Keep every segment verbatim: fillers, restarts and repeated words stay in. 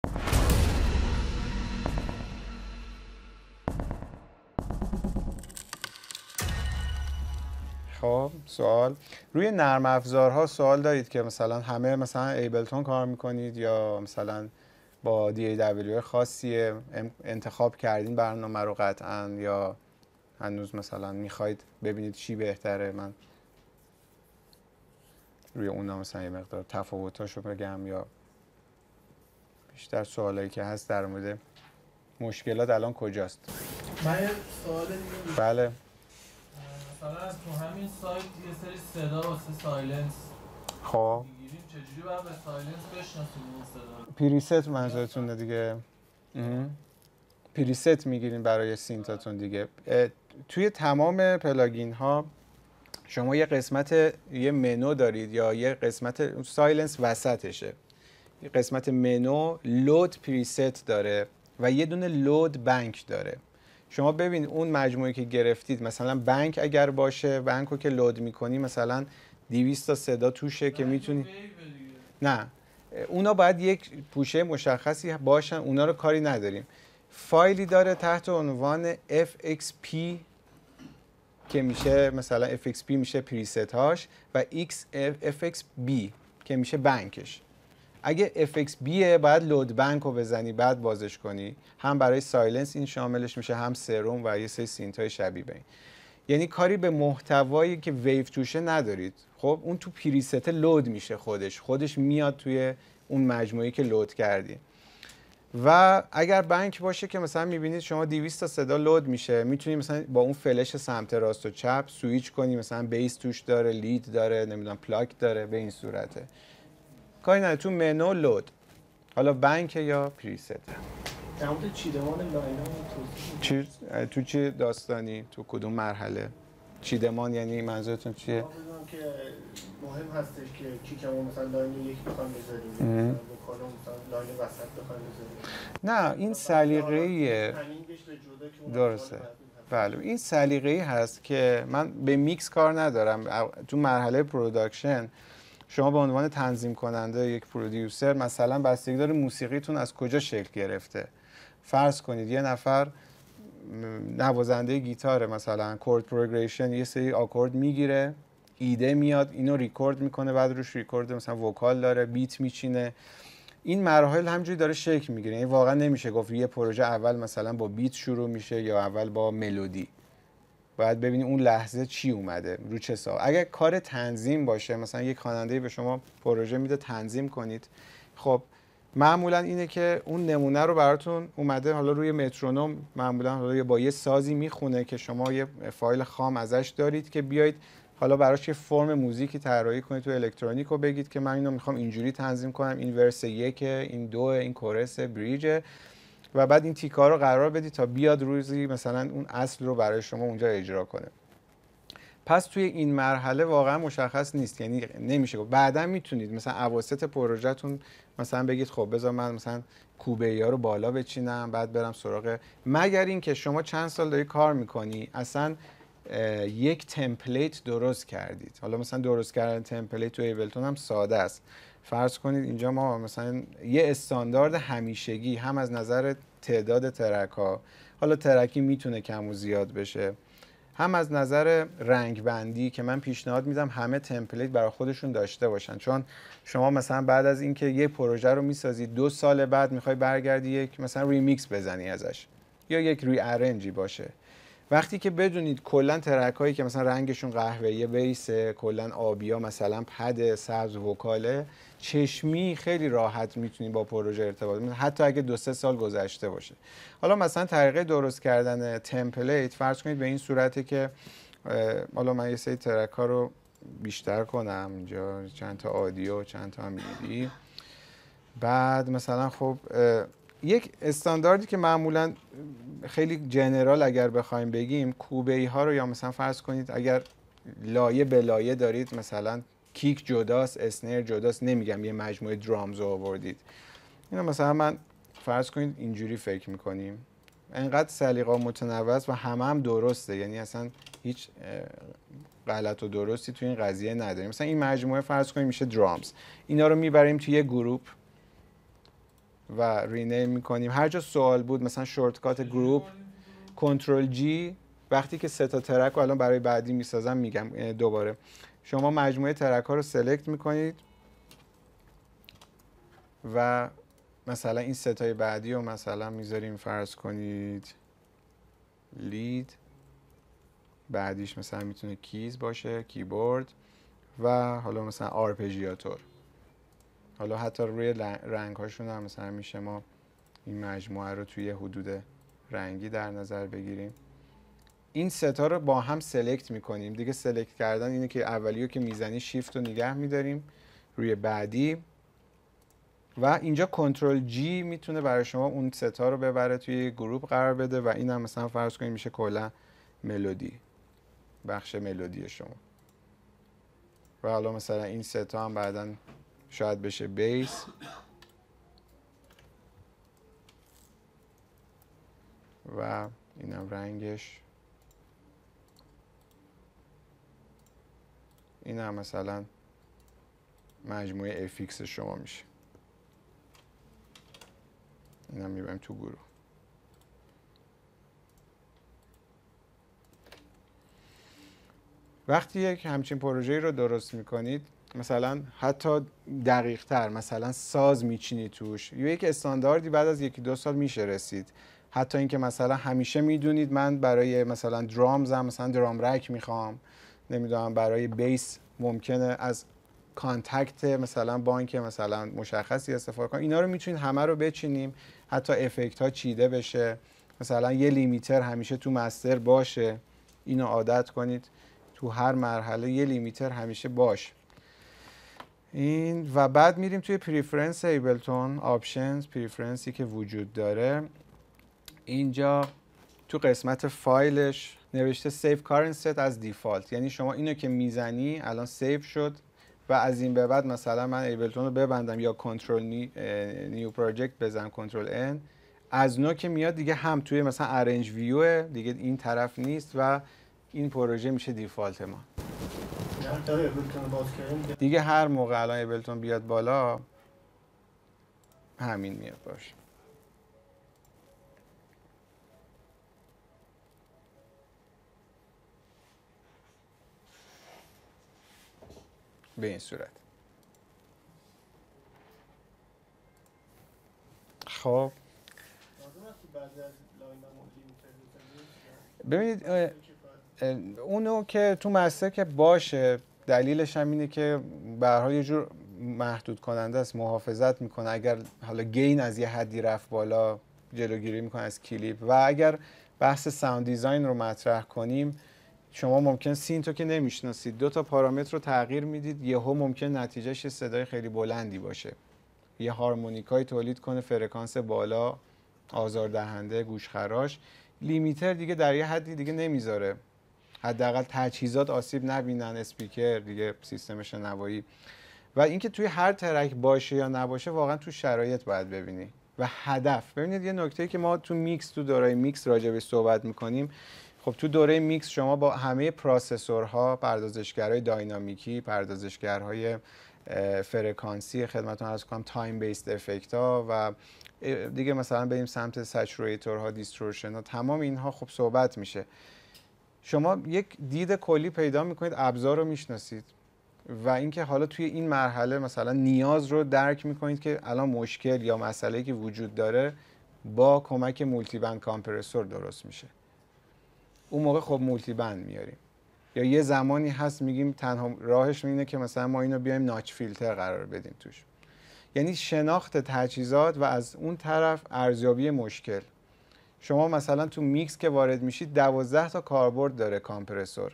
خب سوال روی نرم افزارها سوال دارید که مثلا همه مثلا ایبلتون کار میکنید یا مثلا با دی ای دبلیو خاصی انتخاب کردین برنامه رو قطعا، یا هنوز مثلا میخواید ببینید چی بهتره؟ من روی اونا مثلا یه مقدار تفاوتاشو بگم، یا بیشتر سوالایی که هست در مورد مشکلات الان کجاست. من یه سوال دیگه بله مثلا از تو همین سایت یه سری صدا واسه سایلنس خب میگیریم، چجوری باید به سایلنس بشناسیم اون صدا رو؟ پریست منظورتونه دیگه. پریست میگیرین برای سینتاتون دیگه. توی تمام پلاگین ها شما یه قسمت یه منو دارید یا یه قسمت سایلنس وسطشه، یه قسمت منو لود پریست داره و یه دونه لود بانک داره. شما ببین اون مجموعه که گرفتید مثلا بانک اگر باشه، بانک رو که لود میکنی مثلا دویست تا صدا توشه که میتونی، نه اونا باید یک پوشه مشخصی باشن، اونا رو کاری نداریم. فایلی داره تحت عنوان اف ایکس پی که میشه مثلا اف ایکس پی میشه پریست هاش و اف ایکس بی که میشه بانکش. اگه اف ایکس بیه باید لود بانک رو بزنی بعد بازش کنی، هم برای سایلنس این شاملش میشه، هم سروم و یه سری سینت های شبیه به این. یعنی کاری به محتوایی که ویو توشه ندارید. خب اون تو پریست لود میشه، خودش خودش میاد توی اون مجموعه‌ای که لود کردی. و اگر بانک باشه که مثلا میبینید شما دویست تا صدا لود میشه، میتونید مثلا با اون فلش سمت راست و چپ سویچ کنی، مثلا بیس توش داره، لید داره، نمیدونم پلاک داره، به این صورته. کاری نداره، تو منو لود، حالا بانک یا پریست. در مورد چیدمان لاین چی تو چی داستانی؟ تو کدوم مرحله؟ چیدمان یعنی منظورتون چیه؟ بدونم که مهم هستش که کیکمو مثلا لاین یک بخوام بذاریم، مثلا وکالو مثلا لاین وسط بخوام بذاریم. نه این سلیقه‌ایه. درسته. بله این سلیقه‌ای هست که من به میکس کار ندارم. تو مرحله پروداکشن شما به عنوان تنظیم کننده یک پرودیوسر مثلا بستگی داره موسیقیتون از کجا شکل گرفته. فرض کنید یه نفر نوازنده گیتاره، مثلا کورد پروگرشن یه سری آکورد میگیره، ایده میاد اینو ریکورد میکنه، بعد روش ریکورد مثلا وکال داره، بیت میچینه. این مراحل همجوری داره شکل میگیره. یعنی واقعا نمیشه گفت یه پروژه اول مثلا با بیت شروع میشه یا اول با ملودی. باید ببینی اون لحظه چی اومده رو چه سا. اگر کار تنظیم باشه، مثلا یک خواننده به شما پروژه میده تنظیم کنید، خب معمولا اینه که اون نمونه رو براتون اومده حالا روی مترونوم، معمولا حالا با یه سازی میخونه که شما یه فایل خام ازش دارید که بیاید حالا براش یه فرم موزیکی طراحی کنید تو الکترونیک و بگید که من اینو میخوام اینجوری تنظیم کنم، این ورس یکه، این دو، این کورس، بریجه، و بعد این تیکا رو قرار بدید تا بیاد روزی مثلا اون اصل رو برای شما اونجا اجرا کنه. پس توی این مرحله واقعا مشخص نیست، یعنی نمیشه گفت. بعدا میتونید مثلا اواسط پروژهتون مثلا بگید خب بذار من مثلا کوبه ها رو بالا بچینم بعد برم سراغ، مگر اینکه شما چند سال داری کار میکنی اصلا یک تمپلیت درست کردید. حالا مثلا درست کردن تمپلیت تو ایبلتون هم ساده است. فرض کنید اینجا ما مثلا یه استاندارد همیشگی هم از نظر تعداد ترک ها، حالا ترکی میتونه کم و زیاد بشه، هم از نظر رنگ بندی که من پیشنهاد میدم همه تمپلیت برای خودشون داشته باشن. چون شما مثلا بعد از اینکه یه پروژه رو میسازی دو سال بعد میخوای برگردی یک مثلا ریمیکس بزنی ازش یا یک ری ارنجی باشه، وقتی که بدونید کلا ترک هایی که مثلا رنگشون قهوه‌ای بیس، کلا آبیا مثلا پد، سبز وکاله، چشمی خیلی راحت میتونید با پروژه ارتباط بگیرید حتی اگه دو سه سال گذشته باشه. حالا مثلا طریقه درست کردن تمپلیت فرض کنید به این صورته که حالا من یه سری ترک ها رو بیشتر کنم اینجا، چند تا آدیو چند تا میدی، بعد مثلا خب یک استانداردی که معمولا خیلی جنرال اگر بخوایم بگیم کوبه‌ای ها رو، یا مثلا فرض کنید اگر لایه به لایه دارید مثلا کیک جداست، اسنر جداست، نمیگم یه مجموعه درامز رو آوردید، اینا مثلا من فرض کنید اینجوری فکر میکنیم، انقدر سلیقه متنوع و همه هم درسته، یعنی اصلا هیچ غلط و درستی تو این قضیه نداریم. مثلا این مجموعه فرض کنید میشه درامز، اینا رو میبریم توی یه گروپ، و رینیم میکنیم. هر جا سوال بود مثلا شورتکات گروپ کنترل جی، وقتی که سه تا ترک رو الان برای بعدی میسازم میگم دوباره، شما مجموعه ترک ها رو سلکت میکنید و مثلا این ستای بعدی رو مثلا میذاریم فرض کنید لید، بعدیش مثلا میتونه کیز باشه، کیبورد، و حالا مثلا آرپژیاتور. حالا حتی روی رنگ هاشون هم مثلا میشه ما این مجموعه رو توی حدود رنگی در نظر بگیریم. این ستا رو با هم سلکت میکنیم دیگه. سلکت کردن اینه که اولیو که میزنی شیفت رو نگه میداریم روی بعدی، و اینجا کنترل جی میتونه برای شما اون ستا رو ببره توی گروپ قرار بده و این هم مثلا فرض کنیم میشه کلا ملودی، بخش ملودی شما. و حالا مثلا این ستا هم بعداً شاید بشه بیس و اینم رنگش، این هم مثلا مجموعه افیکس شما میشه. این هم میبریم تو گروه. وقتی یک همچین پروژه‌ای رو درست میکنید، مثلا حتی دقیق تر مثلا ساز میچینی توش، یا یک استانداردی بعد از یکی دو سال میشه رسید. حتی اینکه مثلا همیشه میدونید من برای مثلا درامزم مثلا درام رک میخوام، نمیدونم برای بیس ممکنه از کانتکت مثلا بانک مثلا مشخصی استفاده کنم. اینا رو میتونید همه رو بچینیم، حتی افکت ها چیده بشه، مثلا یه لیمیتر همیشه تو مستر باشه، اینو عادت کنید تو هر مرحله یه لیمیتر همیشه باشه. این و بعد میریم توی پریفرنس ایبلتون، آپشنز، پریفرنسی که وجود داره. اینجا تو قسمت فایلش نوشته سیو کارنت ست از دیفالت، یعنی شما اینو که میزنی الان سیو شد و از این به بعد مثلا من ایبلتون رو ببندم یا کنترل نیو پروژکت بزنم کنترل ان، از نو که میاد دیگه هم توی مثلا ارنج ویو دیگه این طرف نیست و این پروژه میشه دیفالت ما. دیگه هر موقع الان ایبلتون بیاد بالا همین میاد باشه. به این صورت. خب ببینید اونو که تو مستر که باشه، دلیلش هم اینه که به هر حال یه جور محدود کننده است، محافظت میکنه اگر حالا گین از یه حدی رفت بالا، جلوگیری میکنه از کلیپ. و اگر بحث ساوند دیزاین رو مطرح کنیم، شما ممکن سینتو که نمیشناسید دو تا پارامتر رو تغییر میدید، یهو ممکن نتیجهش صدای خیلی بلندی باشه، یه هارمونیکای تولید کنه فرکانس بالا، آزاردهنده، گوشخراش. لیمیتر دیگه در یه حدی دیگه نمیذاره، حداقل تجهیزات آسیب نبینن، اسپیکر دیگه، سیستم شنوایی. و اینکه توی هر ترک باشه یا نباشه واقعا تو شرایط باید ببینی و هدف. ببینید یه نکته که ما تو میکس، تو دوره میکس راجع به صحبت میکنیم. خب تو دوره میکس شما با همه پروسسورها، پردازشگرهای داینامیکی، پردازشگرهای فرکانسی، خدمتتون عرض کنم تایم بیسد افکت ها و دیگه مثلا بریم سمت سچوریتورها، دیستورشن ها، تمام اینها خب صحبت میشه. شما یک دید کلی پیدا میکنید، ابزار رو میشناسید و اینکه حالا توی این مرحله مثلا نیاز رو درک میکنید که الان مشکل یا مسئله‌ای که وجود داره با کمک مولتی بند کامپرسور درست میشه. اون موقع خب مولتی بند میاریم، یا یه زمانی هست میگیم تنها راهش اینه که مثلا ما اینو بیایم ناچ فیلتر قرار بدیم توش. یعنی شناخت تجهیزات و از اون طرف ارزیابی مشکل. شما مثلا تو میکس که وارد میشید دوازده تا کاربرد داره کامپرسور،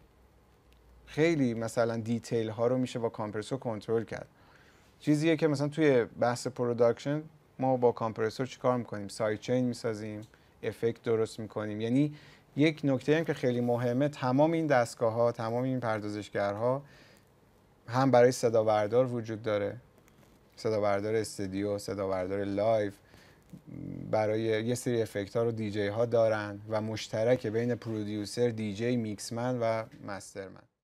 خیلی مثلا دیتیل ها رو میشه با کامپرسور کنترل کرد. چیزیه که مثلا توی بحث پروداکشن ما با کامپرسور چیکار میکنیم؟ سایت چین میسازیم، افکت درست میکنیم. یعنی یک نکته هم که خیلی مهمه، تمام این دستگاه ها، تمام این پردازشگرها هم برای صدا بردار وجود داره، صدا بردار استودیو، صدا بردار لایو، برای یه سری افکت ها رو دی جی ها دارن و مشترک بین پرودیوسر، دی جی، میکسمن و مسترمن.